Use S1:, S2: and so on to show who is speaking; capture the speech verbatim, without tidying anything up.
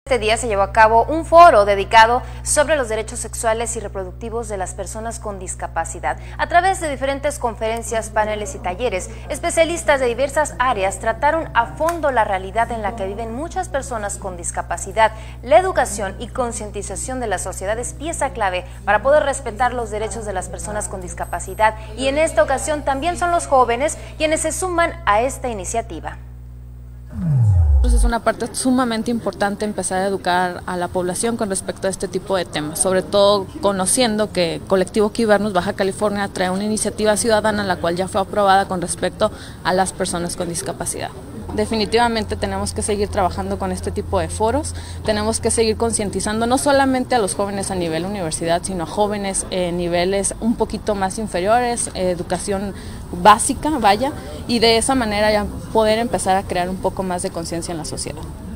S1: Este día se llevó a cabo un foro dedicado sobre los derechos sexuales y reproductivos de las personas con discapacidad. A través de diferentes conferencias, paneles y talleres, especialistas de diversas áreas trataron a fondo la realidad en la que viven muchas personas con discapacidad. La educación y concientización de la sociedad es pieza clave para poder respetar los derechos de las personas con discapacidad, y en esta ocasión también son los jóvenes quienes se suman a esta iniciativa.
S2: Es una parte sumamente importante empezar a educar a la población con respecto a este tipo de temas, sobre todo conociendo que Colectivo Quibernos Baja California trae una iniciativa ciudadana la cual ya fue aprobada con respecto a las personas con discapacidad. Definitivamente tenemos que seguir trabajando con este tipo de foros, tenemos que seguir concientizando no solamente a los jóvenes a nivel universidad, sino a jóvenes en niveles un poquito más inferiores, eh, educación básica, vaya, y de esa manera ya poder empezar a crear un poco más de conciencia en la sociedad.